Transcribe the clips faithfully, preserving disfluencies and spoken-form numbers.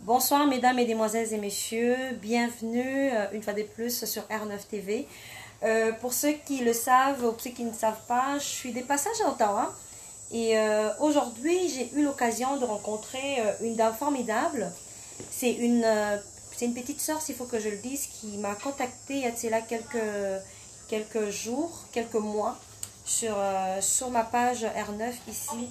Bonsoir mesdames, mesdemoiselles et messieurs, bienvenue euh, une fois de plus sur R neuf T V. Euh, pour ceux qui le savent ou pour ceux qui ne savent pas, je suis des passages à Ottawa et euh, aujourd'hui j'ai eu l'occasion de rencontrer euh, une dame formidable. C'est une, euh, c'est une petite sœur, s'il faut que je le dise, qui m'a contactée il y a de cela quelques, quelques jours, quelques mois sur, euh, sur ma page R neuf ici.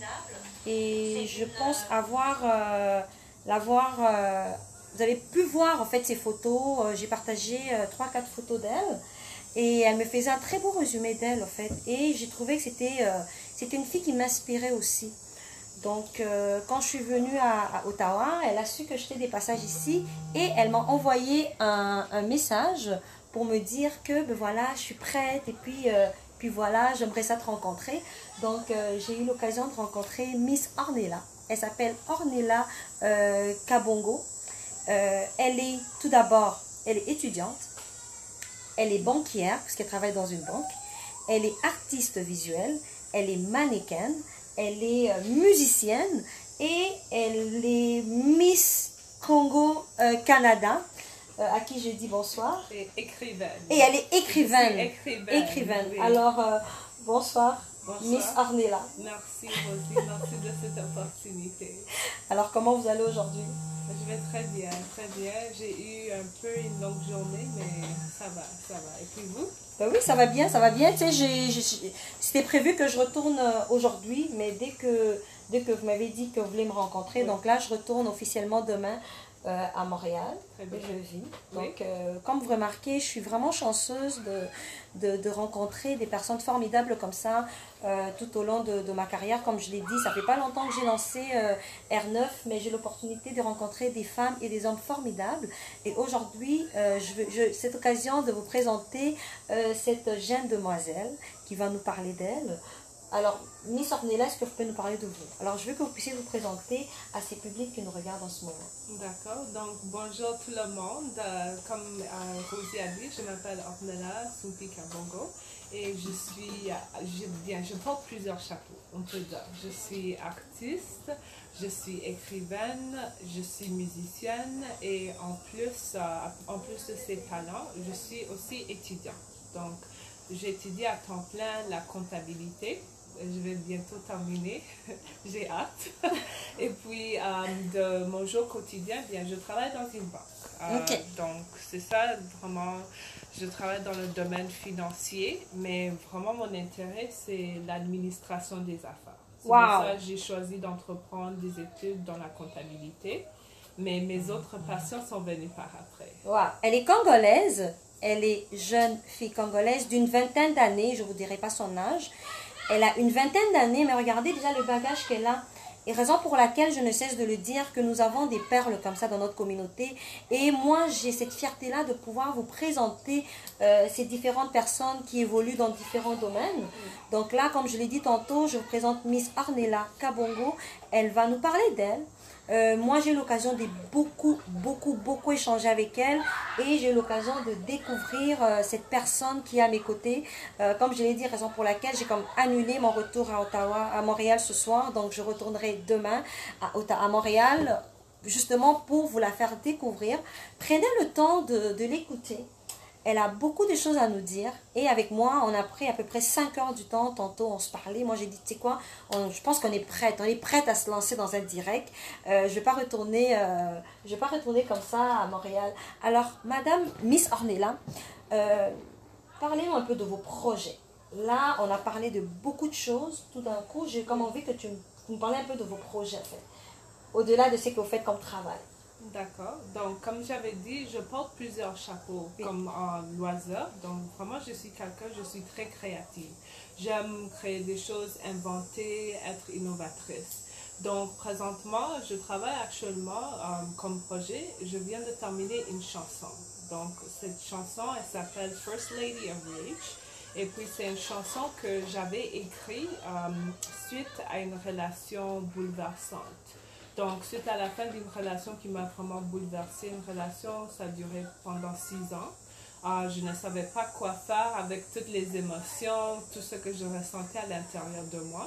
Et je pense avoir... Euh, l'avoir euh, vous avez pu voir en fait ces photos. Euh, j'ai partagé euh, trois quatre photos d'elle et elle me faisait un très beau résumé d'elle en fait, et j'ai trouvé que c'était euh, c'était une fille qui m'inspirait aussi. Donc euh, quand je suis venue à, à Ottawa, elle a su que j'étais des passages ici et elle m'a envoyé un, un message pour me dire que ben voilà, je suis prête et puis euh, puis voilà, j'aimerais ça te rencontrer. Donc euh, j'ai eu l'occasion de rencontrer Miss Ornella. Elle s'appelle Ornella euh, Kabongo. Euh, elle est tout d'abord, elle est étudiante, elle est banquière parce qu'elle travaille dans une banque, elle est artiste visuelle, elle est mannequin, elle est euh, musicienne et elle est Miss Congo euh, Canada, euh, à qui je dis bonsoir. Et écrivaine. Et elle est écrivaine. Écrivaine. écrivaine. Oui. Alors, euh, bonsoir. Bonsoir. Miss Ornella. Merci Rosie, merci de cette opportunité. Alors comment vous allez aujourd'hui? Je vais très bien, très bien. J'ai eu un peu une longue journée, mais ça va, ça va. Et puis vous? Ben oui, ça va bien, ça va bien. Tu sais, c'était prévu que je retourne aujourd'hui, mais dès que, dès que vous m'avez dit que vous voulez me rencontrer, oui. Donc là, je retourne officiellement demain euh, à Montréal, où je vis. Donc, oui. euh, comme vous remarquez, je suis vraiment chanceuse de, de, de rencontrer des personnes formidables comme ça euh, tout au long de, de ma carrière. Comme je l'ai dit, ça fait pas longtemps que j'ai lancé euh, R neuf, mais j'ai l'opportunité de rencontrer des femmes et des hommes formidables. Et aujourd'hui, euh, je, je, cette occasion de vous présenter euh, cette jeune demoiselle qui va nous parler d'elle. Alors, Miss Ornella, est-ce que vous pouvez nous parler de vous? Alors, je veux que vous puissiez vous présenter à ces publics qui nous regardent en ce moment. D'accord. Donc, bonjour tout le monde. Euh, comme euh, Rosie a dit, je m'appelle Ornella Sumpi Kabongo et je suis, euh, je, bien, je porte plusieurs chapeaux, on peut dire. Je suis artiste, je suis écrivaine, je suis musicienne et en plus, euh, en plus de ces talents, je suis aussi étudiante. Donc, j'étudie à temps plein la comptabilité. Je vais bientôt terminer, j'ai hâte. Et puis, euh, de mon jour quotidien, bien, je travaille dans une banque. Euh, okay. Donc, c'est ça, vraiment, je travaille dans le domaine financier, mais vraiment, mon intérêt, c'est l'administration des affaires. C'est wow. Pour ça que j'ai choisi d'entreprendre des études dans la comptabilité, mais mes autres passions sont venues par après. Wow. Elle est congolaise, elle est jeune fille congolaise d'une vingtaine d'années, je ne vous dirai pas son âge. Elle a une vingtaine d'années, mais regardez déjà le bagage qu'elle a. Et raison pour laquelle je ne cesse de le dire, que nous avons des perles comme ça dans notre communauté. Et moi, j'ai cette fierté-là de pouvoir vous présenter euh, ces différentes personnes qui évoluent dans différents domaines. Donc là, comme je l'ai dit tantôt, je vous présente Miss Ornella Kabongo. Elle va nous parler d'elle. Euh, moi, j'ai eu l'occasion de beaucoup, beaucoup, beaucoup échanger avec elle et j'ai eu l'occasion de découvrir euh, cette personne qui est à mes côtés. Euh, comme je l'ai dit, raison pour laquelle j'ai comme annulé mon retour à Ottawa, à Montréal ce soir. Donc, je retournerai demain à, à Montréal justement pour vous la faire découvrir. Prenez le temps de, de l'écouter. Elle a beaucoup de choses à nous dire. Et avec moi, on a pris à peu près cinq heures du temps. Tantôt, on se parlait. Moi, j'ai dit, tu sais quoi, on, je pense qu'on est prête. On est prête à se lancer dans un direct. Euh, je ne vais pas retourner, euh, je vais pas retourner comme ça à Montréal. Alors, Madame Miss Ornella, euh, parlez-nous un peu de vos projets. Là, on a parlé de beaucoup de choses. Tout d'un coup, j'ai comme envie que tu me parles un peu de vos projets, en fait. Au-delà de ce que vous faites comme travail. D'accord. Donc, comme j'avais dit, je porte plusieurs chapeaux oui. comme en loisir. Donc, vraiment, je suis quelqu'un, je suis très créative. J'aime créer des choses, inventer, être innovatrice. Donc, présentement, je travaille actuellement euh, comme projet. Je viens de terminer une chanson. Donc, cette chanson, elle s'appelle First Lady of Rage. Et puis, c'est une chanson que j'avais écrite euh, suite à une relation bouleversante. Donc, suite à la fin d'une relation qui m'a vraiment bouleversée, une relation, ça a duré pendant six ans. Euh, je ne savais pas quoi faire avec toutes les émotions, tout ce que je ressentais à l'intérieur de moi.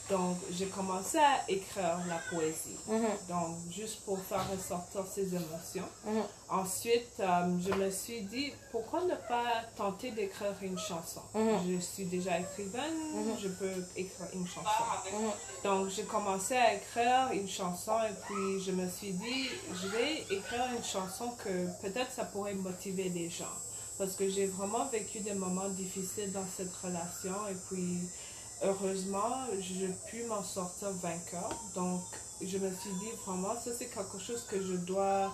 Donc, j'ai commencé à écrire la poésie. Mhm. Donc, juste pour faire ressortir ces émotions. Mhm. Ensuite, euh, je me suis dit, pourquoi ne pas tenter d'écrire une chanson? Mhm. Je suis déjà écrivaine, Mhm. je peux écrire une chanson. Mhm. Donc, j'ai commencé à écrire une chanson et puis je me suis dit, je vais écrire une chanson que peut-être ça pourrait motiver les gens. Parce que j'ai vraiment vécu des moments difficiles dans cette relation et puis heureusement, j'ai pu m'en sortir vainqueur. Donc, je me suis dit vraiment, ça c'est quelque chose que je dois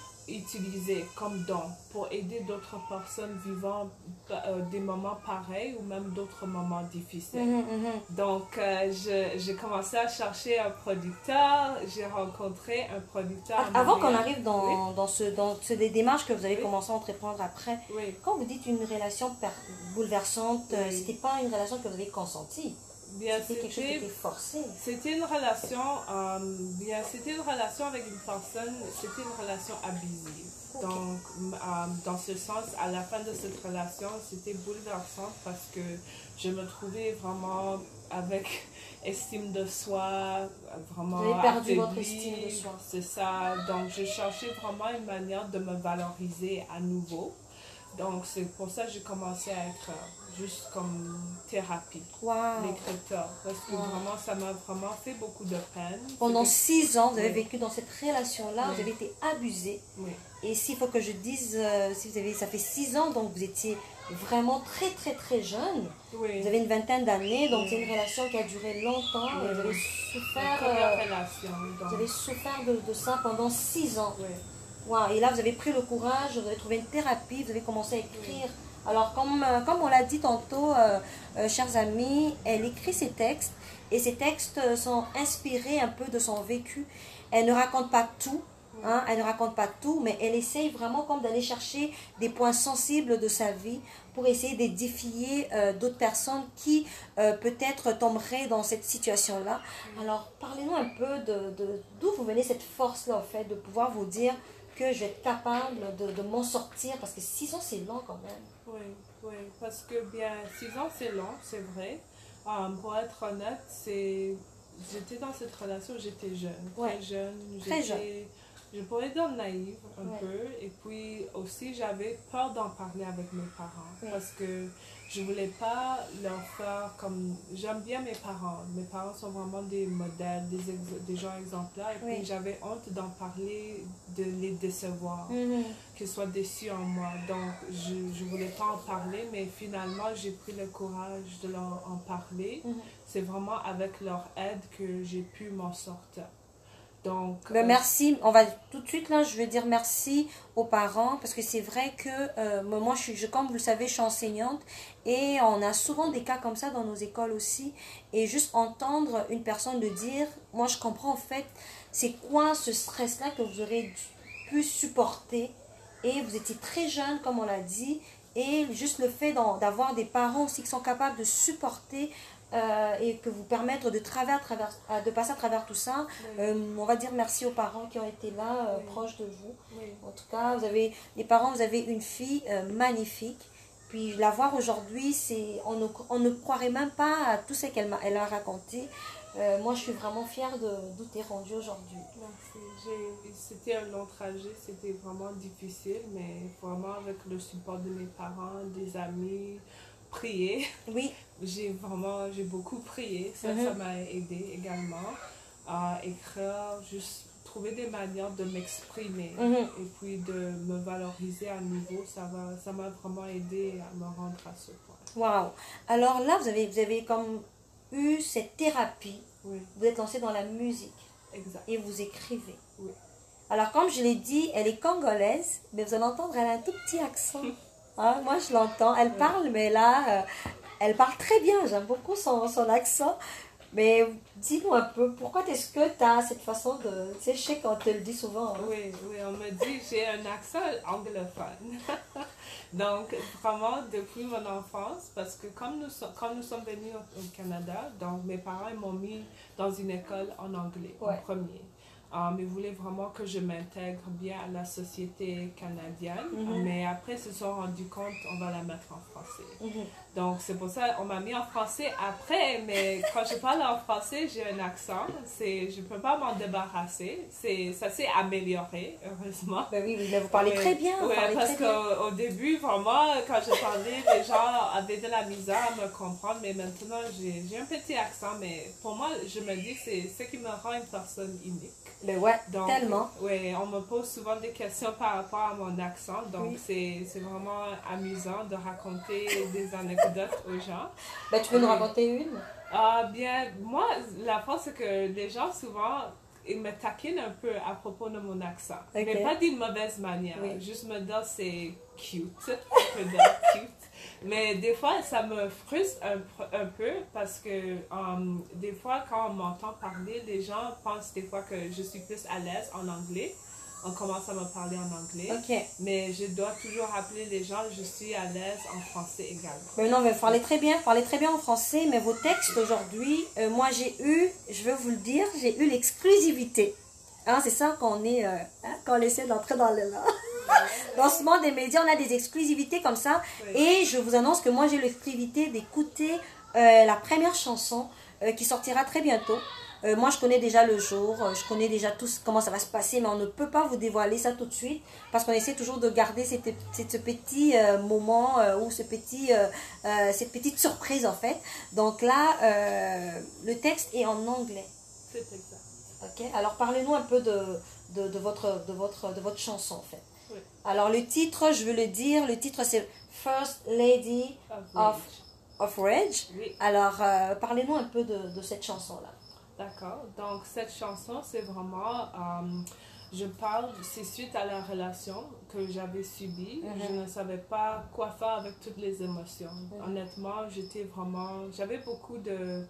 utiliser comme don pour aider d'autres personnes vivant euh, des moments pareils ou même d'autres moments difficiles. Mhm. Mhm. Donc, euh, je- j'ai commencé à chercher un producteur. J'ai rencontré un producteur à Avant qu'on Montréal. arrive dans, Oui. dans, ce, dans ce, des démarches que vous avez Oui. commencé à entreprendre après, Oui. quand vous dites une relation per- bouleversante, euh, Oui. c'était pas une relation que vous avez consentie. Bien, C'était quelque chose qui c'était était forcé. C'était une relation, euh, bien, c'était une relation avec une personne, c'était une relation abusive. Ok. Donc, euh, dans ce sens, à la fin de cette relation, c'était bouleversant parce que je me trouvais vraiment avec estime de soi, vraiment Vous avez perdu votre affaiblie. estime de soi. C'est ça. Donc, je cherchais vraiment une manière de me valoriser à nouveau. Donc, c'est pour ça que j'ai commencé à être juste comme thérapie, Wow. l'écriture. Parce que Wow. vraiment, ça m'a vraiment fait beaucoup de peine. Pendant C'était- six ans, vous avez Oui. vécu dans cette relation-là, Oui. vous avez été abusé. Oui, Et s'il faut que je dise, euh, si vous avez, ça fait six ans, donc vous étiez vraiment très très très jeune. oui. Vous avez une vingtaine d'années, donc Oui. c'est une relation qui a duré longtemps. Oui. Et vous avez Ma souffert, première euh, relation. Donc, vous avez souffert de, de ça pendant six ans. oui, Wow. Et là, vous avez pris le courage, vous avez trouvé une thérapie, vous avez commencé à écrire. Alors, comme, euh, comme on l'a dit tantôt, euh, euh, chers amis, elle écrit ses textes et ces textes euh, sont inspirés un peu de son vécu. Elle ne raconte pas tout, hein, elle ne raconte pas tout, mais elle essaye vraiment comme d'aller chercher des points sensibles de sa vie pour essayer d'édifier euh, d'autres personnes qui euh, peut-être tomberaient dans cette situation-là. Alors, parlez-nous un peu de, de- d'où vous venez cette force-là, en fait, de pouvoir vous dire que je vais être capable de, de m'en sortir, parce que six ans, c'est long quand même. oui, oui. Parce que, bien, six ans, c'est long, c'est vrai. Euh, pour être honnête, c'est... J'étais dans cette relation, j'étais jeune, très Ouais. jeune. Très J'étais, je pourrais dire naïve un Ouais. peu. Et puis aussi, j'avais peur d'en parler avec mes parents. Ouais. Parce que je voulais pas leur faire comme... J'aime bien mes parents. Mes parents sont vraiment des modèles, des, ex- des gens exemplaires. Et puis Oui. j'avais honte d'en parler, de les décevoir, Mhm. qu'ils soient déçus en moi. Donc, je ne voulais pas en parler, mais finalement, j'ai pris le courage de leur en parler. Mhm. C'est vraiment avec leur aide que j'ai pu m'en sortir. Donc, Ben, euh, merci, on va tout de suite là, je veux dire merci aux parents parce que c'est vrai que euh, moi, je suis, je, comme vous le savez, je suis enseignante et on a souvent des cas comme ça dans nos écoles aussi. Et juste entendre une personne le dire, moi je comprends en fait, c'est quoi ce stress-là que vous aurez dû- pu supporter. Et vous étiez très jeune, comme on l'a dit, et juste le fait d'en- d'avoir des parents aussi qui sont capables de supporter euh, et que vous permettre de, travers, travers, euh, de passer à travers tout ça. oui, Euh, on va dire merci aux parents qui ont été là, euh, Oui. proches de vous. oui, En tout cas, vous avez les parents, vous avez une fille euh, magnifique. Puis la voir aujourd'hui, c'est on ne, on ne croirait même pas à tout ce qu'elle m'a elle a raconté. Euh, moi, je suis vraiment fière de d'où tu es rendue aujourd'hui. merci. J'ai- C'était un long trajet, c'était vraiment difficile, mais vraiment avec le support de mes parents, des amis, prier. Oui, J'ai vraiment, j'ai beaucoup prié, ça, Mhm. ça m'a aidé également à écrire, juste trouver des manières de m'exprimer Mhm. et puis de me valoriser à nouveau, ça va, ça m'a vraiment aidé à me rendre à ce point. waouh. Alors là, vous avez, vous avez comme eu cette thérapie. Oui, Vous êtes lancé dans la musique exact. et vous écrivez. Oui. Alors, comme je l'ai dit, elle est congolaise, mais vous allez entendre, elle a un tout petit accent. Hein, moi, je l'entends. Elle Oui. parle, mais là, euh, elle parle très bien. J'aime beaucoup son, son accent. Mais dis-nous un peu, pourquoi est-ce que tu as cette façon de... Tu sais, je sais qu'on te le dit souvent. Hein. Oui, oui, on me dit que j'ai un accent anglophone. Donc, vraiment, depuis mon enfance, parce que comme nous, so- quand nous sommes venus au, au Canada, donc mes parents ils m'ont mis dans une école en anglais, Ouais. en premier. Um, ils voulaient vraiment que je m'intègre bien à la société canadienne. Mhm. Mais après, ils se sont rendus compte on va la mettre en français. Mhm. Donc, c'est pour ça qu'on m'a mis en français après. Mais quand je parle en français, j'ai un accent. C'est, je ne peux pas m'en débarrasser. C'est, ça s'est amélioré, heureusement. Ben oui, oui, mais vous parlez Ouais, très bien. Vous ouais, parlez parce très bien. qu'au au début, vraiment, quand je parlais, les gens avaient de la misère à me comprendre. Mais maintenant, j'ai, j'ai un petit accent. Mais pour moi, je me dis que c'est ce qui me rend une personne unique. Ben ouais, Donc, tellement. oui, on me pose souvent des questions par rapport à mon accent. Donc, Oui. c'est, c'est vraiment amusant de raconter des anecdotes aux gens. Ben, tu peux nous Oui. raconter une? Ah, bien, moi, la force, c'est que les gens, souvent, ils me taquinent un peu à propos de mon accent. Ok. Mais pas d'une mauvaise manière. Oui. Juste me dire c'est cute. Je peux dire cute. Mais des fois, ça me frustre un, pr- un peu parce que um, des fois, quand on m'entend parler, les gens pensent des fois que je suis plus à l'aise en anglais. On commence à me parler en anglais. Ok. Mais je dois toujours rappeler les gens que je suis à l'aise en français également. Ben non, mais vous parlez très bien, vous parlez très bien en français, mais vos textes aujourd'hui, euh, moi j'ai eu, je veux vous le dire, j'ai eu l'exclusivité. Hein, c'est ça qu'on est, euh, hein, quand on essaie d'entrer dans le dans ce monde des médias, on a des exclusivités comme ça. Oui. Et je vous annonce que moi j'ai l'exclusivité d'écouter euh, la première chanson euh, qui sortira très bientôt. Euh, moi je connais déjà le jour, euh, je connais déjà tout ce- comment ça va se passer, mais on ne peut pas vous dévoiler ça tout de suite parce qu'on essaie toujours de garder cette, cette- ce petit euh, moment euh, ou ce petit, euh, euh, cette petite surprise en fait. Donc là, euh, le texte est en anglais. C'est exact. Ok, alors parlez-nous un peu de, de, de votre, de, votre, de votre chanson en fait. Oui. Alors le titre, je veux le dire, le titre c'est First Lady Of of, rage. of Rage. Oui. Alors euh, parlez-nous un peu de, de cette chanson-là. D'accord. Donc, cette chanson, c'est vraiment. euh, je parle, c'est suite à la relation que j'avais subie. Mhm. Je ne savais pas quoi faire avec toutes les émotions. Mhm. Honnêtement, j'étais vraiment. J'avais beaucoup de.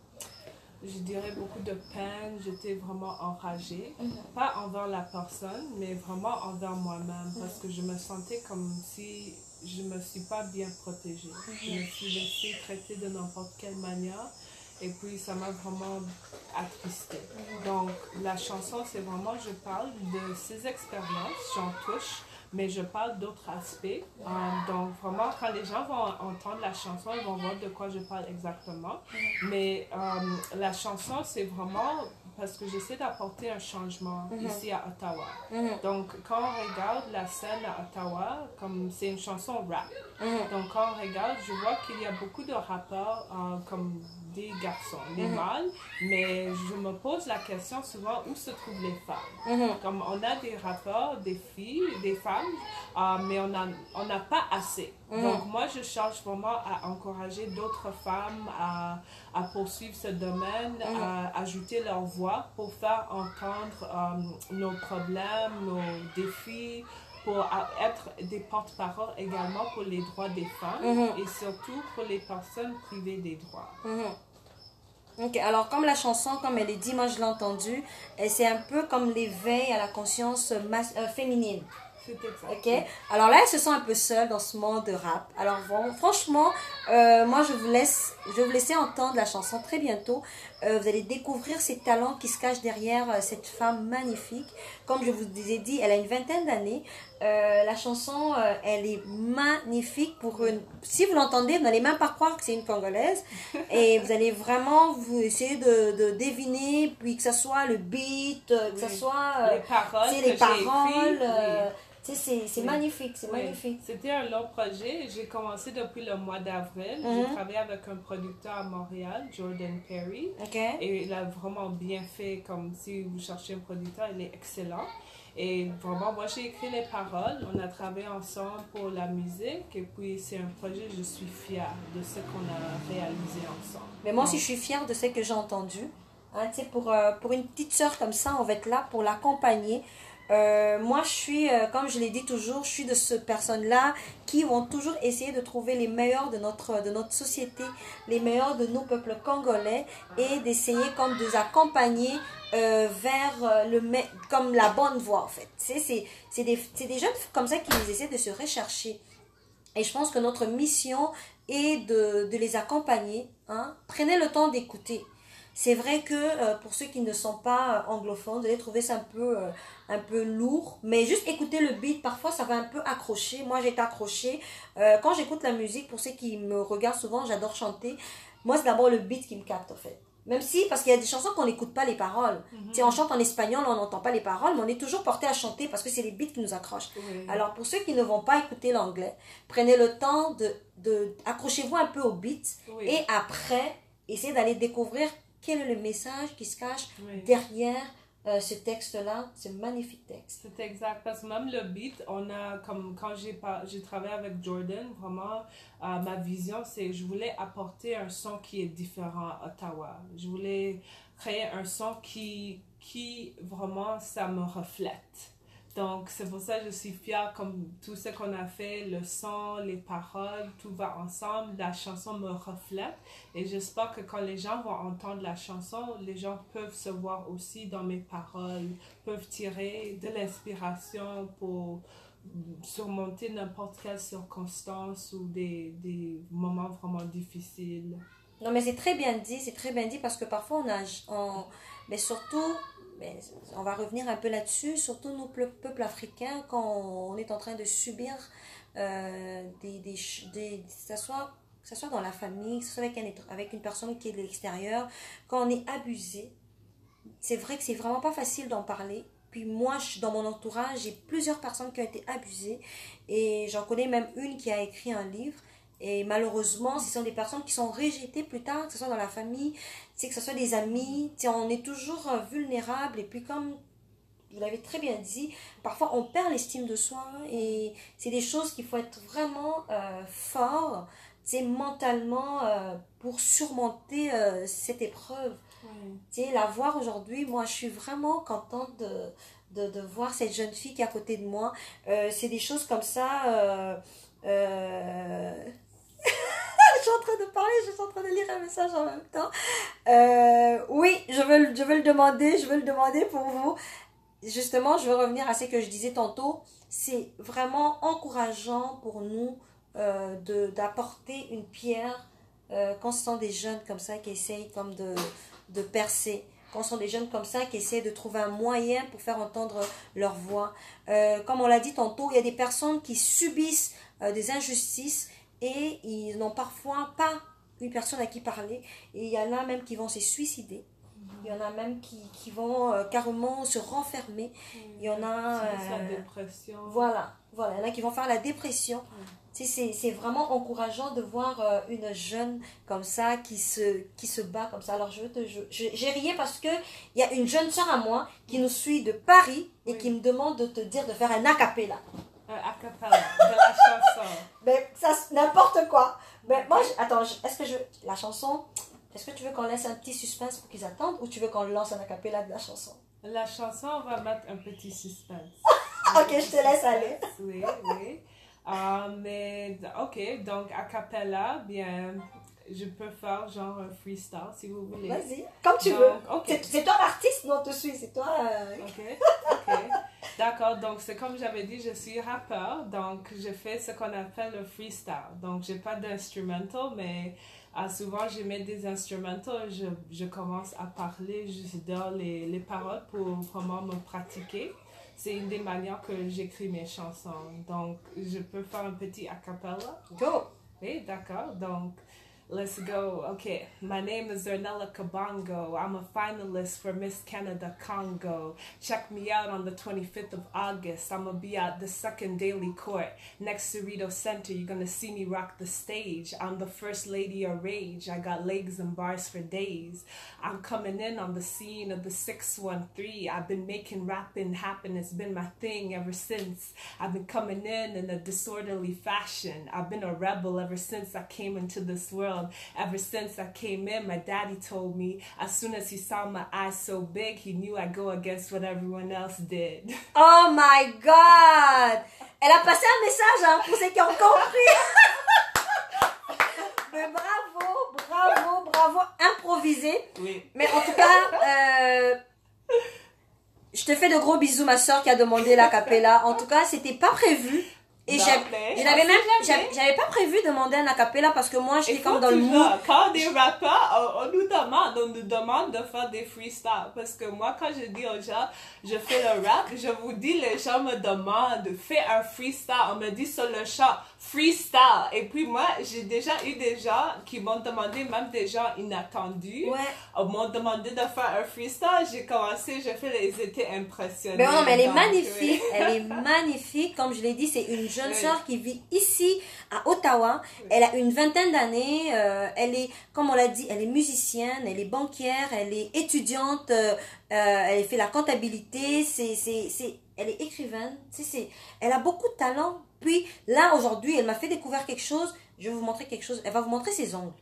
Je dirais beaucoup de peine. J'étais vraiment enragée. Mhm. Pas envers la personne, mais vraiment envers moi-même. Parce que je me sentais comme si je ne me suis pas bien protégée. Je me suis laissée traiter de n'importe quelle manière. Et puis, ça m'a vraiment attristée. Donc, la chanson, c'est vraiment, je parle de ces expériences, j'en touche, mais je parle d'autres aspects. Euh, donc, vraiment, quand les gens vont entendre la chanson, ils vont voir de quoi je parle exactement. Mais euh, la chanson, c'est vraiment parce que j'essaie d'apporter un changement Mhm. ici à Ottawa. Mhm. Donc, quand on regarde la scène à Ottawa, comme c'est une chanson rap, Mhm. donc quand on regarde, je vois qu'il y a beaucoup de rappeurs euh, comme des garçons, des Mhm. mâles, mais je me pose la question souvent où se trouvent les femmes. Mhm. Comme on a des rappeurs, des filles, des femmes, euh, mais on n'a on n'a pas assez. Mhm. Donc moi, je cherche vraiment à encourager d'autres femmes à, à poursuivre ce domaine, Mhm. à ajouter leur voix pour faire entendre euh, nos problèmes, nos défis, pour a- être des porte-parole également pour les droits des femmes Mhm. et surtout pour les personnes privées des droits. Mhm. Ok, alors comme la chanson, comme elle est dit, moi je l'ai entendue, et c'est un peu comme l'éveil à la conscience mas- euh, féminine. C'est exact. Ok, alors là, elles se sentent un peu seules dans ce monde de rap. Alors bon, franchement, euh, moi je vous laisse, je vais vous laisser entendre la chanson très bientôt. Euh, vous allez découvrir ces talents qui se cachent derrière euh, cette femme magnifique. Comme je vous ai dit, elle a une vingtaine d'années. Euh, la chanson, euh, elle est magnifique pour une. Si vous l'entendez, vous n'allez même pas croire que c'est une Congolaise. Et vous allez vraiment vous essayer de, de deviner, puis que ce soit le beat, euh, que ce Oui. soit euh, Les paroles tu sais, que les j'ai paroles. écrites, euh, oui. tu sais, c'est c'est Oui. magnifique, c'est Oui. magnifique. C'était un long projet. J'ai commencé depuis le mois d'avril. Mhm. J'ai travaillé avec un producteur à Montréal, Jordan Perry. Ok. Et il a vraiment bien fait, comme si vous cherchez un producteur, il est excellent. Et vraiment, moi j'ai écrit les paroles, on a travaillé ensemble pour la musique. Et puis c'est un projet, je suis fière de ce qu'on a réalisé ensemble. Mais moi aussi, je suis fière de ce que j'ai entendu. Hein, tu sais, pour, euh, pour une petite soeur comme ça, on va être là pour l'accompagner. Euh, moi, je suis, euh, comme je l'ai dit toujours, je suis de ces personnes-là qui vont toujours essayer de trouver les meilleurs de notre, de notre société, les meilleurs de nos peuples congolais et d'essayer comme de les accompagner euh, vers euh, le, me- comme la bonne voie, en fait. Tu sais, c'est c'est des, c'est des jeunes comme ça qui essaient de se rechercher. Et je pense que notre mission est de, de les accompagner. Hein. Prenez le temps d'écouter. c'est vrai que euh, pour ceux qui ne sont pas euh, anglophones, vous allez trouver ça un peu, euh, un peu lourd. Mais juste écouter le beat, parfois ça va un peu accrocher. Moi j'ai été accrochée. Euh, quand j'écoute la musique, pour ceux qui me regardent souvent, j'adore chanter. Moi c'est d'abord le beat qui me capte en fait. Même si, parce qu'il y a des chansons qu'on n'écoute pas les paroles. Mm-hmm. Tu sais, on chante en espagnol, on n'entend pas les paroles, mais on est toujours porté à chanter parce que c'est les beats qui nous accrochent. Oui. Alors, pour ceux qui ne vont pas écouter l'anglais, prenez le temps de, de accrochez-vous un peu au beat oui. et après, essayez d'aller découvrir quel est le message qui se cache oui. derrière euh, ce texte-là, ce magnifique texte. C'est exact, parce que même le beat, on a, comme quand j'ai, pas, j'ai travaillé avec Jordan, vraiment, euh, ma vision, c'est je voulais apporter un son qui est différent à Ottawa. Je voulais créer un son qui, qui vraiment, ça me reflète. Donc, c'est pour ça que je suis fière, comme tout ce qu'on a fait, le son, les paroles, tout va ensemble, la chanson me reflète. Et j'espère que quand les gens vont entendre la chanson, les gens peuvent se voir aussi dans mes paroles, peuvent tirer de l'inspiration pour surmonter n'importe quelle circonstance ou des, des moments vraiment difficiles. Non, mais c'est très bien dit, c'est très bien dit parce que parfois on a... On, mais surtout... Mais on va revenir un peu là-dessus, surtout nous, peuples africains, quand on est en train de subir euh, des, des, des, que ce soit, que ce soit dans la famille, que ce soit avec, un, avec une personne qui est de l'extérieur, quand on est abusé, c'est vrai que c'est vraiment pas facile d'en parler. Puis moi, je, dans mon entourage, j'ai plusieurs personnes qui ont été abusées et j'en connais même une qui a écrit un livre. Et malheureusement, ce sont des personnes qui sont rejetées plus tard, que ce soit dans la famille, que ce soit des amis. On est toujours vulnérable. Et puis comme vous l'avez très bien dit, parfois on perd l'estime de soi. Et c'est des choses qu'il faut être vraiment euh, fort, mentalement, euh, pour surmonter euh, cette épreuve. Oui. La voir aujourd'hui, moi je suis vraiment contente de, de, de voir cette jeune fille qui est à côté de moi. Euh, c'est des choses comme ça... Euh, euh, je suis en train de parler, je suis en train de lire un message en même temps. Euh, oui, je veux, je veux le demander, je veux le demander pour vous. Justement, je veux revenir à ce que je disais tantôt. C'est vraiment encourageant pour nous euh, de, d'apporter une pierre euh, quand ce sont des jeunes comme ça qui essayent comme de, de percer. Quand ce sont des jeunes comme ça qui essaient de trouver un moyen pour faire entendre leur voix. Euh, comme on l'a dit tantôt, il y a des personnes qui subissent euh, des injustices et ils n'ont parfois pas une personne à qui parler. Et il y en a même qui vont se suicider. Il y en a même qui, qui vont euh, carrément se renfermer. Il y en a... C'est euh, la dépression. Voilà, voilà. Il y en a qui vont faire la dépression. Mm. C'est, c'est vraiment encourageant de voir euh, une jeune comme ça qui se, qui se bat comme ça. Alors, je, te, je, je j'ai rié parce qu'il y a une jeune soeur à moi qui nous suit de Paris et oui. qui me demande de te dire de faire un a cappella. Un a cappella de la chanson. Mais ça, n'importe quoi. Mais moi, je, attends, je, est-ce que je... La chanson... Est-ce que tu veux qu'on laisse un petit suspense pour qu'ils attendent ou tu veux qu'on lance un a cappella de la chanson? La chanson, on va mettre un petit suspense. Ok, je te laisse aller. Oui, oui. Uh, mais, ok, donc a cappella, bien, je peux faire genre un freestyle si vous voulez. Vas-y, comme tu donc, veux. Okay. C'est, c'est toi l'artiste, non, te suis, c'est toi. Euh... Ok, ok. D'accord, donc c'est comme j'avais dit, je suis rappeur, donc je fais ce qu'on appelle le freestyle. Donc, j'ai pas d'instrumental, mais... Ah, souvent, je mets des instrumentaux, je, je commence à parler, je donne les, les paroles pour vraiment me pratiquer. C'est une des manières que j'écris mes chansons. Donc, je peux faire un petit a cappella. Go! Oui, d'accord. Donc, let's go. Okay, my name is Zernella Kabongo. I'm a finalist for Miss Canada Congo. Check me out on the twenty-fifth of August. I'm going to be at the second Daily Court next to Rito Center. You're going to see me rock the stage. I'm the first lady of rage. I got legs and bars for days. I'm coming in on the scene of the six one three. I've been making rapping happen. It's been my thing ever since. I've been coming in in a disorderly fashion. I've been a rebel ever since I came into this world. Ever since I came in, my daddy told me, as soon as he saw my eyes so big, he knew I'd go against what everyone else did. Oh my God! Elle a passé un message hein, pour ceux qui ont compris. Mais bravo, bravo, bravo, improvisé. Oui. Mais en tout cas, euh, je te fais de gros bisous, ma soeur qui a demandé la cappella. En tout cas, c'était pas prévu. Et je n'avais même j'avais pas prévu de demander un acapella parce que moi j'étais comme dans le mood. Quand on est rappeur, on, on nous demande, on nous demande de faire des freestyles. Parce que moi, quand je dis aux gens, je fais le rap, je vous dis, les gens me demandent, fais un freestyle. On me dit sur le chant, freestyle. Et puis moi, j'ai déjà eu des gens qui m'ont demandé, même des gens inattendus, ouais. m'ont demandé de faire un freestyle. J'ai commencé, j'ai fait, ils étaient impressionnés. Mais non, mais elle est magnifique, elle est magnifique. Comme je l'ai dit, c'est une jeune oui. sœur qui vit ici à Ottawa. Oui. Elle a une vingtaine d'années. Euh, elle est, comme on l'a dit, elle est musicienne, elle est banquière, elle est étudiante, euh, elle fait la comptabilité, c'est, c'est, c'est, elle est écrivaine. C'est, c'est, elle a beaucoup de talent. Puis là, aujourd'hui, elle m'a fait découvrir quelque chose. Je vais vous montrer quelque chose. Elle va vous montrer ses ongles.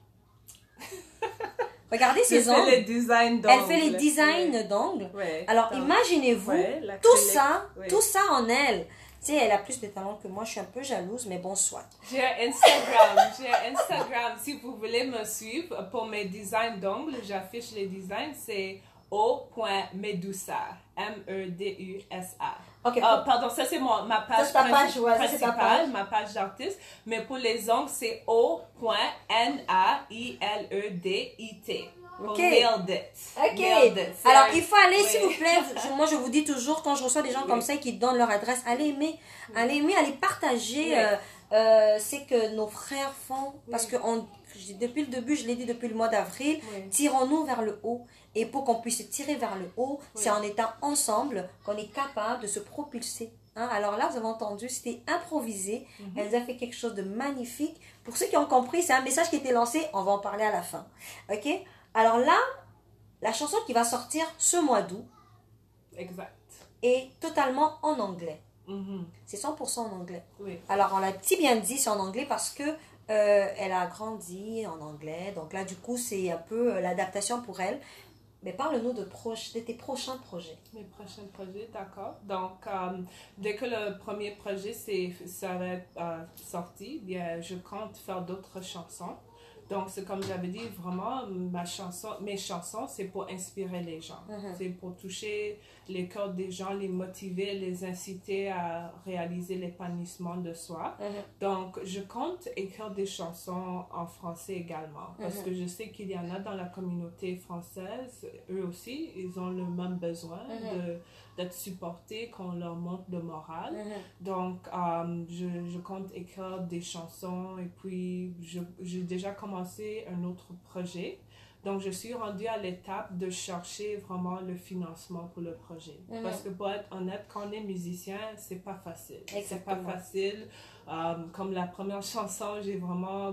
Regardez ses ongles. Elle fait les designs d'ongles. Elle fait les designs ouais. d'ongles. Ouais, alors, imaginez-vous ouais, tout ça, ouais. tout ça en elle. Tu sais, elle a plus de talent que moi. Je suis un peu jalouse, mais bon, soit. J'ai un Instagram. J'ai un Instagram. Si vous voulez me suivre pour mes designs d'ongles, j'affiche les designs. C'est o point medusa. M E D U S A. Ok. Oh, pardon, ça c'est mon, ma page, ça, ta page ouais, principale, ta page. ma page d'artiste. Mais pour les ongles, c'est o point N A I L E D I T. Ok. Nailed it. Ok. Nailed it. Alors, il faut aller, oui. s'il vous plaît. Je, moi, je vous dis toujours, quand je reçois des gens oui. comme ça qui donnent leur adresse, allez aimer, oui. allez aimer, allez partager. Oui. Euh, euh, c'est que nos frères font. Oui. Parce que on, depuis le début, je l'ai dit depuis le mois d'avril, oui. tirons-nous vers le haut. Et pour qu'on puisse tirer vers le haut, oui. c'est en étant ensemble qu'on est capable de se propulser. Hein? Alors là, vous avez entendu, c'était improvisé. Mm-hmm. Elle a fait quelque chose de magnifique. Pour ceux qui ont compris, c'est un message qui a été lancé. On va en parler à la fin. Ok? Alors là, la chanson qui va sortir ce mois d'août exact. est totalement en anglais. Mm-hmm. C'est cent pour cent en anglais. Oui. Alors, on l'a si bien dit, c'est en anglais parce que euh, elle a grandi en anglais. Donc là, du coup, c'est un peu euh, l'adaptation pour elle. Mais parle-nous de, proche, de tes prochains projets. Mes prochains projets, d'accord. Donc, euh, dès que le premier projet c'est, ça va être euh, sorti, bien, je compte faire d'autres chansons. Donc, c'est comme j'avais dit, vraiment, ma chanson, mes chansons, c'est pour inspirer les gens. Mm-hmm. C'est pour toucher les cœurs des gens, les motiver, les inciter à réaliser l'épanouissement de soi. Mm-hmm. Donc, je compte écrire des chansons en français également. Parce mm-hmm. que je sais qu'il y en a dans la communauté française. Eux aussi, ils ont le même besoin mm-hmm. de, d'être supportés, qu'on leur montre le moral. Mm-hmm. Donc, euh, je, je compte écrire des chansons et puis je, j'ai déjà commencé un autre projet. Donc, je suis rendue à l'étape de chercher vraiment le financement pour le projet. Mm-hmm. Parce que pour être honnête, quand on est musicien, c'est pas facile. Exactement. C'est pas facile. Euh, comme la première chanson, j'ai vraiment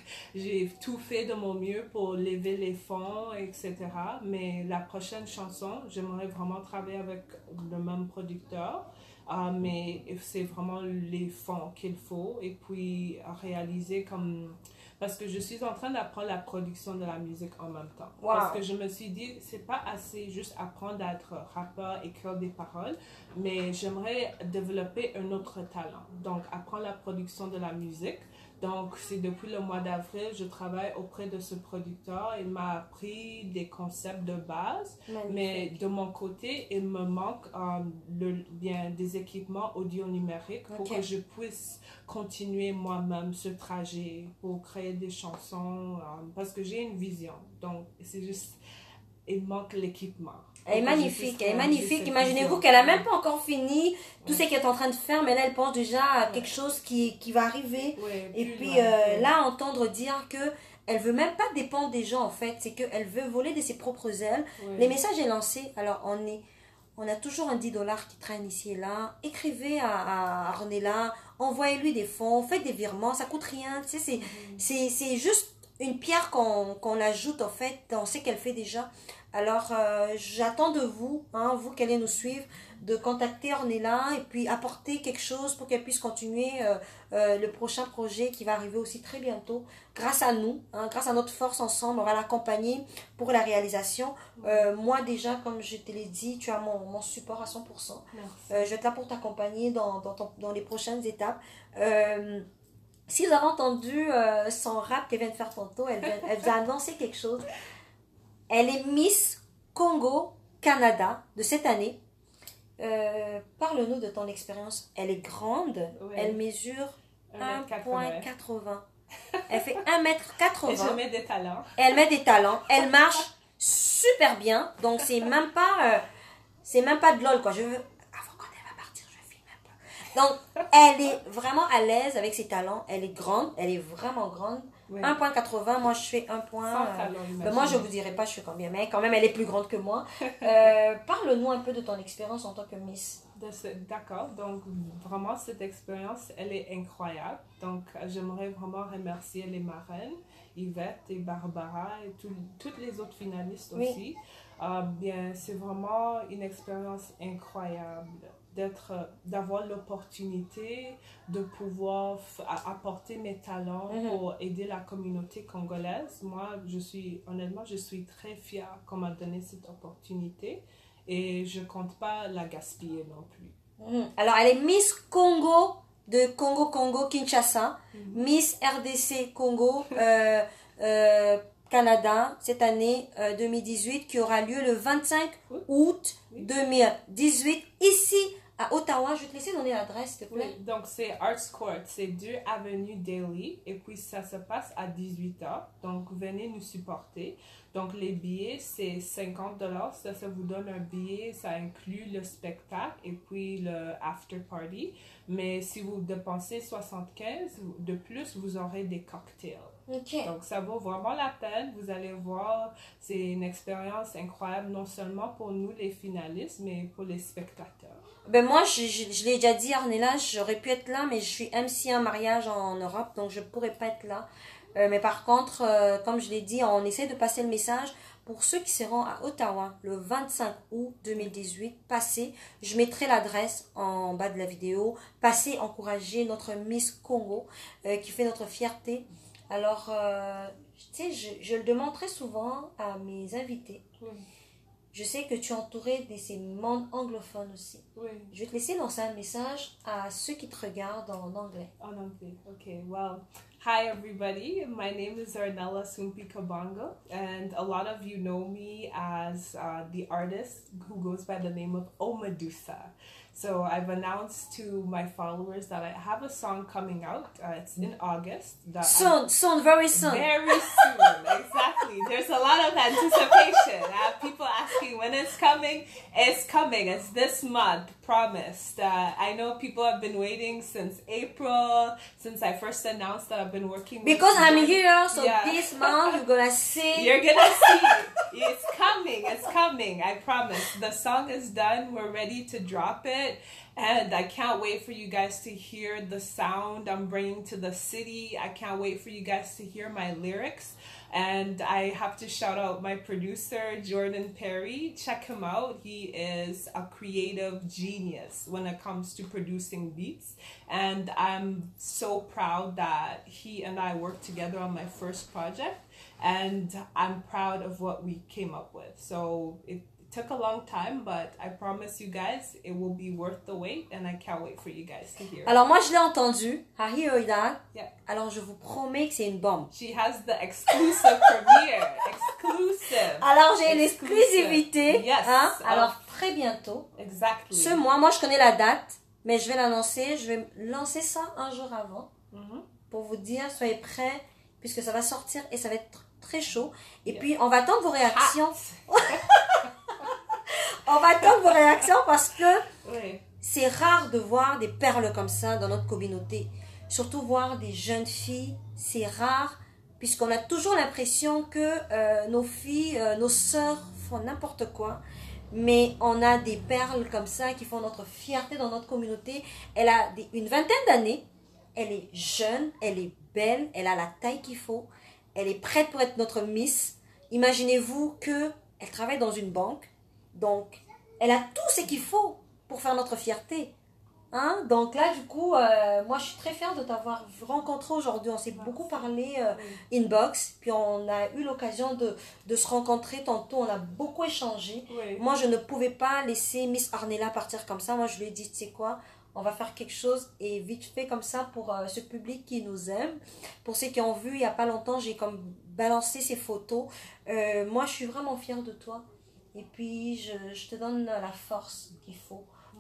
j'ai tout fait de mon mieux pour lever les fonds, et cetera. Mais la prochaine chanson, j'aimerais vraiment travailler avec le même producteur. Uh, mais c'est vraiment les fonds qu'il faut et puis réaliser comme... Parce que je suis en train d'apprendre la production de la musique en même temps. Wow. Parce que je me suis dit, c'est pas assez juste apprendre à être rappeur, écrire des paroles, mais j'aimerais développer un autre talent. Donc, apprendre la production de la musique. Donc, c'est depuis le mois d'avril, je travaille auprès de ce producteur. Il m'a appris des concepts de base, magnifique. Mais de mon côté, il me manque euh, le, bien, des équipements audio-numériques pour okay. que je puisse continuer moi-même ce trajet pour créer des chansons, euh, parce que j'ai une vision. Donc, c'est juste, il manque l'équipement. Elle est magnifique, elle est magnifique. Imaginez-vous qu'elle n'a même pas encore fini tout ce qu'elle est en train de faire, mais là, elle pense déjà à quelque chose qui, qui va arriver. Ouais, et puis euh, là, entendre dire que elle veut même pas dépendre des gens, en fait. C'est qu'elle veut voler de ses propres ailes. Ouais. Les messages est lancé. Alors, on, est, on a toujours un dix dollars qui traîne ici et là. Écrivez à, à Ornella, envoyez-lui des fonds, faites des virements, ça coûte rien. Tu sais, c'est, mm-hmm. c'est, c'est juste une pierre qu'on, qu'on ajoute, en fait. On sait qu'elle fait déjà. Alors, euh, j'attends de vous, hein, vous qui allez nous suivre, de contacter Ornella et puis apporter quelque chose pour qu'elle puisse continuer euh, euh, le prochain projet qui va arriver aussi très bientôt. Grâce à nous, hein, grâce à notre force ensemble, on va l'accompagner pour la réalisation. Euh, moi déjà, comme je te l'ai dit, tu as mon, mon support à cent pour cent. Euh, je vais être là pour t'accompagner dans, dans, ton, dans les prochaines étapes. Euh, si vous avez entendu euh, son rap qu'elle vient de faire tantôt, elle, vient, elle vous a annoncé quelque chose. Elle est Miss Congo Canada de cette année. Euh, Parle-nous de ton expérience. Elle est grande. Oui. Elle mesure un un mètre virgule quatre-vingts. quatre-vingts. Elle fait un mètre quatre-vingts. Et je mets des talents. Elle met des talents. Elle marche super bien. Donc, c'est même pas... euh, c'est même pas de lol, quoi. Je veux... Avant quand elle va partir, je filme un peu. Donc, elle est vraiment à l'aise avec ses talents. Elle est grande. Elle est vraiment grande. Oui. un virgule quatre-vingts. Moi, je fais un point... Sans euh, talent, ben, moi, je vous dirai pas je fais combien. Mais quand même, elle est plus grande que moi. Euh, Parle-nous un peu de ton expérience en tant que Miss. D'accord, donc vraiment cette expérience, elle est incroyable. Donc j'aimerais vraiment remercier les marraines, Yvette et Barbara et tout, toutes les autres finalistes Oui. aussi. Euh, bien, c'est vraiment une expérience incroyable d'être, d'avoir l'opportunité de pouvoir f- apporter mes talents Mhm. pour aider la communauté congolaise. Moi, je suis, honnêtement, je suis très fière qu'on m'a donné cette opportunité. Et je compte pas la gaspiller non plus. Mhm. Alors, elle est Miss Congo de Congo-Congo-Kinshasa, Miss R D C Congo euh, euh, Canada cette année euh, deux mille dix-huit qui aura lieu le vingt-cinq août deux mille dix-huit ici à Ottawa. Je vais te laisser donner l'adresse, s'il te plaît. Oui, donc c'est Arts Court, c'est deux avenue Daly et puis ça se passe à dix-huit heures. Donc venez nous supporter. Donc les billets c'est cinquante dollars, ça, ça vous donne un billet, ça inclut le spectacle et puis le after party. Mais si vous dépensez soixante-quinze de plus, vous aurez des cocktails. Ok. Donc ça vaut vraiment la peine, vous allez voir, c'est une expérience incroyable non seulement pour nous les finalistes, mais pour les spectateurs. Ben moi, je, je, je l'ai déjà dit, Arnella, j'aurais pu être là, mais je suis M C un mariage en Europe, donc je pourrais pas être là. Euh, mais par contre, euh, comme je l'ai dit, on essaie de passer le message pour ceux qui seront à Ottawa le vingt-cinq août deux mille dix-huit. Passez, je mettrai l'adresse en bas de la vidéo. Passez, encourager notre Miss Congo euh, qui fait notre fierté. Alors, euh, tu sais, je, je le demande très souvent à mes invités. Oui. Je sais que tu es entouré de ces mondes anglophones aussi. Oui. Je vais te laisser lancer un message à ceux qui te regardent en anglais. En anglais. Okay, well, hi everybody. My name is Arnella Sumpi Kabongo, and a lot of you know me as uh, the artist who goes by the name of Omadusa. So I've announced to my followers that I have a song coming out. Uh, it's in August. That Soon, I, soon, very soon. Very soon, exactly. There's a lot of anticipation. I have people asking when it's coming. It's coming. It's this month, promised. Uh, I know people have been waiting since April, since I first announced that I've been working with Because I'm Jordan. here, so Yeah. this month you're gonna see. You're gonna see. It's coming. It's coming. I promise. The song is done. We're ready to drop it. And I can't wait for you guys to hear the sound I'm bringing to the city. I can't wait for you guys to hear my lyrics. And I have to shout out my producer, Jordan Perry. Check him out. He is a creative genius when it comes to producing beats. And I'm so proud that he and I worked together on my first project. And I'm proud of what we came up with. So it took a long time, but I promise you guys it will be worth the wait, and I can't wait for you guys to hear it. Alors moi je l'ai entendu. I hear that. Yeah. Alors je vous promets que c'est une bombe. She has the exclusive premiere. Exclusive. Alors j'ai Exclusive. l'exclusivité. Yes. Hein? Oh. Alors très bientôt. Exactly. Ce mois, moi je connais la date, mais je vais l'annoncer. Je vais lancer ça un jour avant Mhm. pour vous dire soyez prêts puisque ça va sortir et ça va être très chaud. Et Yeah. puis on va attendre vos réactions. Hot. On va attendre vos réactions parce que Oui. c'est rare de voir des perles comme ça dans notre communauté. Surtout voir des jeunes filles, c'est rare puisqu'on a toujours l'impression que euh, nos filles, euh, nos sœurs font n'importe quoi. Mais on a des perles comme ça qui font notre fierté dans notre communauté. Elle a des- une vingtaine d'années. Elle est jeune, elle est belle, elle a la taille qu'il faut. Elle est prête pour être notre Miss. Imaginez-vous qu'elle travaille dans une banque. Donc, elle a tout ce qu'il faut pour faire notre fierté. Hein? Donc là, du coup, euh, moi, je suis très fière de t'avoir rencontré aujourd'hui. On s'est beaucoup parlé euh, inbox. Puis on a eu l'occasion de, de se rencontrer tantôt. On a beaucoup échangé. Oui. Moi, je ne pouvais pas laisser Miss Arnella partir comme ça. Moi, je lui ai dit, tu sais quoi, on va faire quelque chose et vite fait comme ça pour euh, ce public qui nous aime. Pour ceux qui ont vu, il n'y a pas longtemps, j'ai comme balancé ces photos. Euh, moi, je suis vraiment fière de toi. Et puis, je, je te donne la force qu'il faut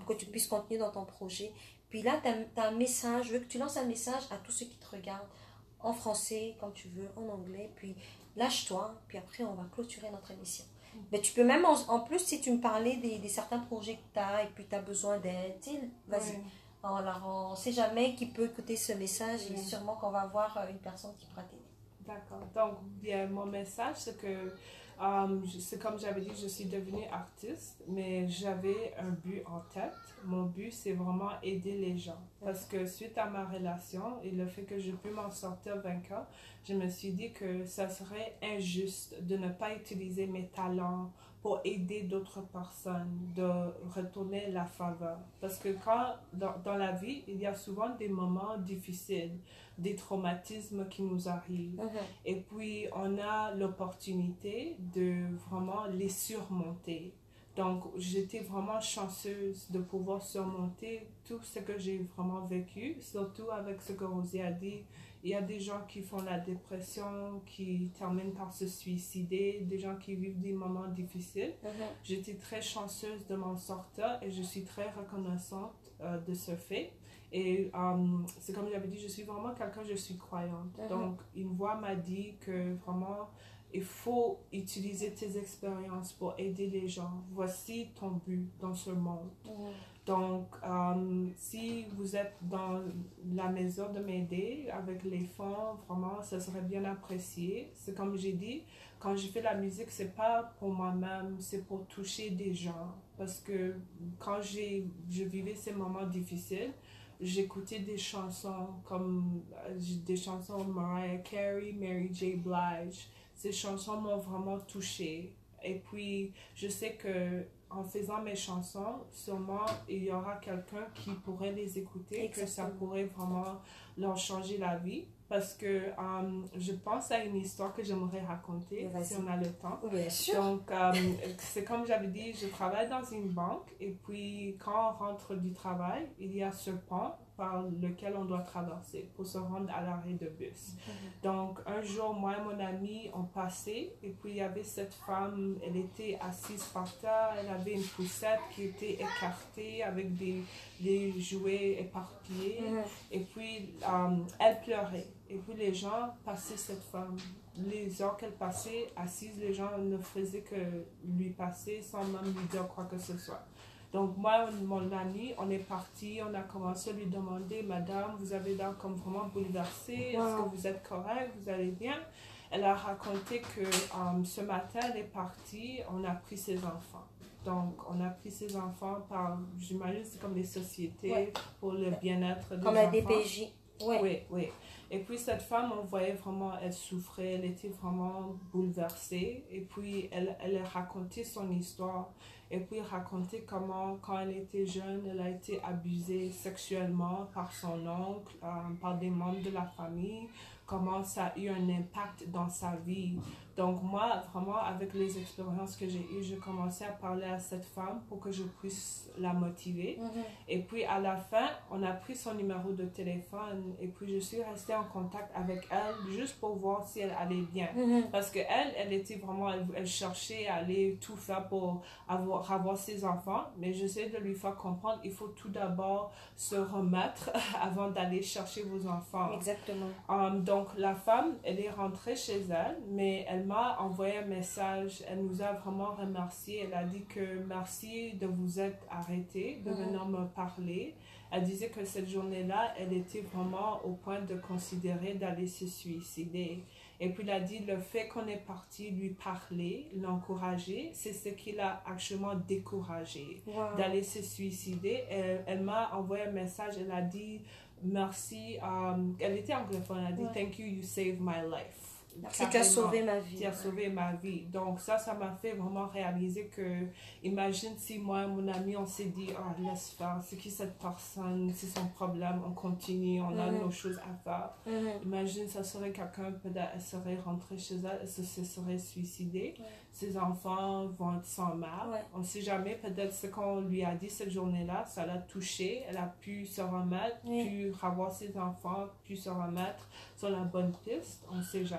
que tu puisses continuer dans ton projet. Puis là, tu as un message, je veux que tu lances un message à tous ceux qui te regardent, en français, comme tu veux, en anglais, puis lâche-toi, puis après, on va clôturer notre émission. Mais tu peux même, en, en plus, si tu me parlais des, des certains projets que tu as et puis tu as besoin d'aide, tu sais, vas-y. Oui. Alors, on ne sait jamais qui peut écouter ce message et sûrement qu'on va avoir euh, une personne qui pourra t'aider. D'accord. Donc, bien, mon message, c'est que, euh, je- c'est comme j'avais dit, je suis devenue artiste, mais j'avais un but en tête. Mon but, c'est vraiment aider les gens. Parce que suite à ma relation et le fait que je peux m'en sortir vainqueur, je me suis dit que ça serait injuste de ne pas utiliser mes talents pour aider d'autres personnes, de retourner la faveur. Parce que quand, dans, dans la vie, il y a souvent des moments difficiles, des traumatismes qui nous arrivent. Mhm. Et puis, on a l'opportunité de vraiment les surmonter. Donc, j'étais vraiment chanceuse de pouvoir surmonter tout ce que j'ai vraiment vécu, surtout avec ce que Rosie a dit. Il y a des gens qui font la dépression, qui terminent par se suicider, des gens qui vivent des moments difficiles. Mhm. J'étais très chanceuse de m'en sortir et je suis très reconnaissante euh, de ce fait. Et euh, c'est comme j'avais dit, je suis vraiment quelqu'un, je suis croyante. Mhm. Donc, une voix m'a dit que vraiment, il faut utiliser tes expériences pour aider les gens. Voici ton but dans ce monde. Mhm. Donc, euh, si vous êtes dans la mesure de m'aider avec les fonds, vraiment, ça serait bien apprécié. C'est comme j'ai dit, quand je fais la musique, c'est pas pour moi-même, c'est pour toucher des gens. Parce que quand j'ai, je vivais ces moments difficiles, j'écoutais des chansons comme euh, des chansons de Mariah Carey, Mary J. Blige. Ces chansons m'ont vraiment touchée. Et puis, je sais que en faisant mes chansons, sûrement il y aura quelqu'un qui pourrait les écouter, Exactement. que ça pourrait vraiment leur changer la vie. Parce que um, je pense à une histoire que j'aimerais raconter, Vas-y. si on a le temps. Bien sûr. Donc, um, c'est comme j'avais dit, je travaille dans une banque et puis quand on rentre du travail, il y a ce pont par lequel on doit traverser pour se rendre à l'arrêt de bus. Mhm. Donc, un jour, moi et mon ami, on passait et puis il y avait cette femme, elle était assise par terre, elle avait une poussette qui était écartée avec des, des jouets éparpillés Mhm. et puis um, elle pleurait. Et puis les gens passaient cette femme. Les heures qu'elle passait assise, les gens ne faisaient que lui passer sans même lui dire quoi que ce soit. Donc moi, mon ami, on est parti, on a commencé à lui demander, Madame, vous avez l'air comme vraiment bouleversée, Wow. est-ce que vous êtes correct, vous allez bien? Elle a raconté que um, ce matin, elle est partie, on a pris ses enfants. Donc, on a pris ses enfants par, j'imagine, c'est comme les sociétés Ouais. pour le bien-être des Comme la enfants. D P J. Ouais. Oui, oui. Et puis cette femme, on voyait vraiment, elle souffrait, elle était vraiment bouleversée. Et puis elle, elle racontait son histoire. Et puis racontait comment, quand elle était jeune, elle a été abusée sexuellement par son oncle, euh, par des membres de la famille, comment ça a eu un impact dans sa vie. Donc moi, vraiment, avec les expériences que j'ai eues, j'ai commencé à parler à cette femme pour que je puisse la motiver. Mhm. Et puis à la fin, on a pris son numéro de téléphone et puis je suis restée en contact avec elle juste pour voir si elle allait bien. Mhm. Parce que elle, elle était vraiment, elle, elle cherchait à aller tout faire pour avoir, avoir ses enfants, mais j'essaie de lui faire comprendre, il faut tout d'abord se remettre avant d'aller chercher vos enfants. Exactement. Um, donc la femme, elle est rentrée chez elle, mais elle m'a envoyé un message, elle nous a vraiment remercié, elle a dit que merci de vous être arrêté, de Mhm. venir me parler. Elle disait que cette journée-là, elle était vraiment au point de considérer d'aller se suicider. Et puis elle a dit le fait qu'on est parti lui parler, l'encourager, c'est ce qui l'a actuellement découragé Wow. d'aller se suicider. Elle, elle m'a envoyé un message, elle a dit merci, um, elle était anglophone, elle a dit Ouais. thank you, you saved my life. Merci, tu as Carrément. sauvé ma vie. Qui a sauvé ma vie. Donc ça, ça m'a fait vraiment réaliser que, imagine si moi et mon ami, on s'est dit, ah, laisse faire, c'est qui cette personne, c'est son problème, on continue, on a Mhm. nos choses à faire. Mhm. Imagine, ça serait quelqu'un, peut-être, elle serait rentrée chez elle, elle se, se serait suicidée. Ouais. Ses enfants vont être sans mère. Ouais. On ne sait jamais, peut-être ce qu'on lui a dit cette journée-là, ça l'a touchée. Elle a pu se remettre, Oui. pu revoir ses enfants, pu se remettre sur la bonne piste. On ne sait jamais.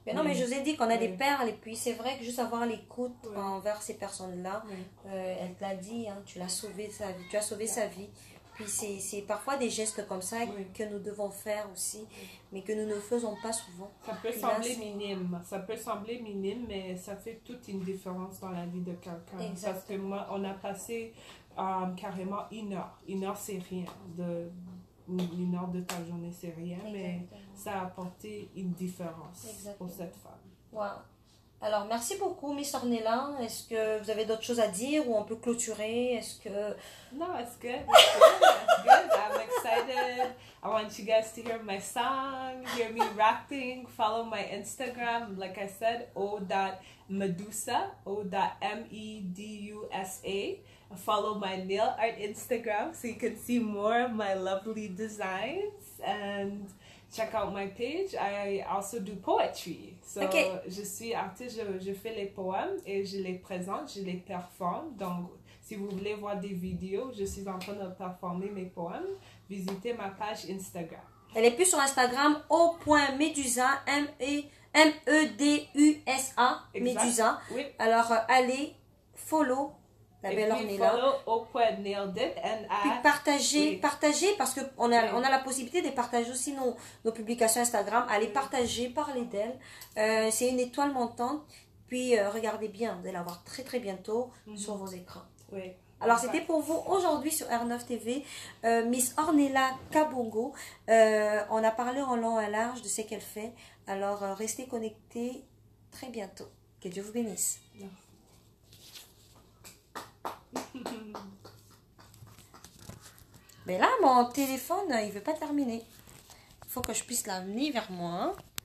Mais non, mais je vous ai dit qu'on a Oui. des perles, et puis c'est vrai que juste avoir l'écoute Oui. envers ces personnes-là, Oui. euh, elle te l'a dit, hein, tu l'as sauvé sa vie, tu as sauvé sa vie. Puis c'est c'est parfois des gestes comme ça Oui. que nous devons faire aussi, mais que nous ne faisons pas souvent. Ça peut Puis là, sembler c'est- minime, ça peut sembler minime, mais ça fait toute une différence dans la vie de quelqu'un. Exactement. Parce que moi, on a passé euh, carrément une heure. Une heure, c'est rien. De, une heure de ta journée, c'est rien, mais Exactement. ça a apporté une différence Exactement. pour cette femme. Wow. Alors, merci beaucoup, Miss Ornella. Est-ce que vous avez d'autres choses à dire ou on peut clôturer? Est-ce que... No, it's good. It's good. It's good. I'm excited. I want you guys to hear my song, hear me rapping. Follow my Instagram, like I said, o.medusa, o.m e d u s a. Follow my nail art Instagram so you can see more of my lovely designs. And check out my page. I also do poetry. So, Okay. je suis artiste, je, je fais les poèmes et je les présente, je les performe. Donc, si vous voulez voir des vidéos, je suis en train de performer mes poèmes. Visitez ma page Instagram. Elle est plus sur Instagram, o.medusa, M E D U S A, Exact. Medusa. Oui. Alors, euh, allez, follow la Et belle puis, Ornella. follow o.nailed and Puis at... partagez, Oui. partagez parce qu'on a, Oui. on a la possibilité de partager aussi nos, nos publications Instagram. Allez Oui. partager, parler d'elle. Euh, c'est une étoile montante. Puis euh, regardez bien, vous allez la voir très très bientôt Mhm. sur vos écrans. Oui. Alors Exact. c'était pour vous aujourd'hui sur R neuf T V, euh, Miss Ornella Kabongo. Euh, on a parlé en long et en large de ce qu'elle fait. Alors euh, restez connectés très bientôt. Que Dieu vous bénisse. Merci. Mais là, mon téléphone, il veut pas terminer. Il faut que je puisse l'amener vers moi.